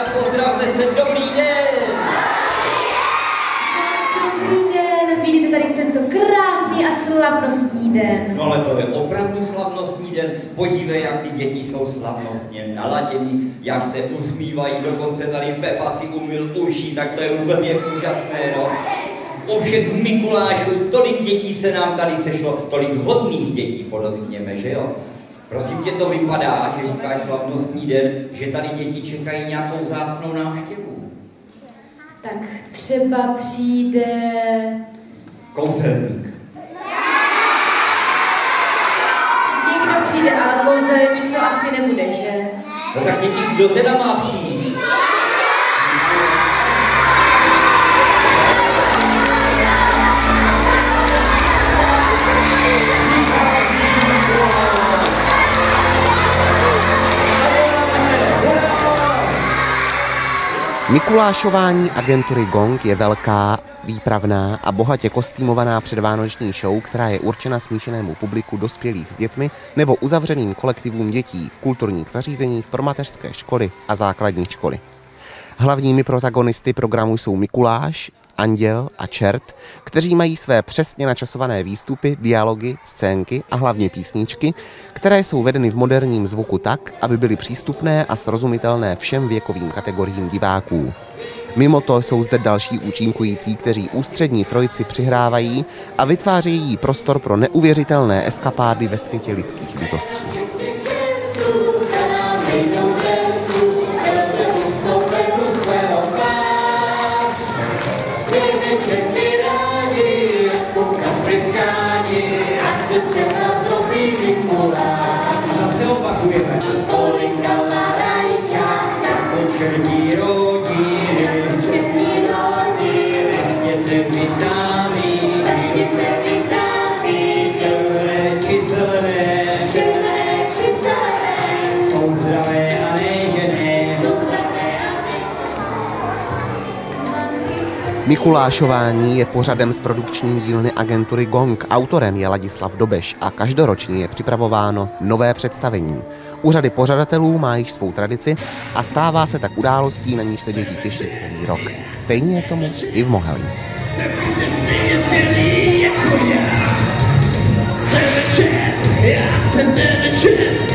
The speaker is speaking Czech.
pozdravme se, dobrý den! Dobrý den, vidíte tady v tento krásný a slavnostní den. No ale to je opravdu slavnostní den. Podívej, jak ty děti jsou slavnostně naladění, jak se usmívají, dokonce tady Pepa si umyl uši, tak to je úplně úžasné, no. U všech Mikulášů, tolik dětí se nám tady sešlo, tolik hodných dětí, podotkněme, že jo? Prosím tě, to vypadá, že říkáš slavnostní den, že tady děti čekají nějakou vzácnou návštěvu. Tak třeba přijde... Kouzelník. Někdo přijde, ale kouzelník to asi nebude, že? No tak děti, kdo teda má přijít? Mikulášování agentury Gong je velká, výpravná a bohatě kostýmovaná předvánoční show, která je určena smíšenému publiku dospělých s dětmi nebo uzavřeným kolektivům dětí v kulturních zařízeních pro mateřské školy a základní školy. Hlavními protagonisty programu jsou Mikuláš, Anděl a Čert, kteří mají své přesně načasované výstupy, dialogy, scénky a hlavně písničky, které jsou vedeny v moderním zvuku tak, aby byly přístupné a srozumitelné všem věkovým kategoriím diváků. Mimo to jsou zde další účinkující, kteří ústřední trojici přihrávají a vytvářejí prostor pro neuvěřitelné eskapády ve světě lidských bytostí. Mikulášování je pořadem z produkční dílny agentury Gong. Autorem je Ladislav Dobeš a každoročně je připravováno nové představení. U řady pořadatelů má již svou tradici a stává se tak událostí, na níž se děti těší celý rok. Stejně je tomu i v Mohelnici. Já jsem ten čert.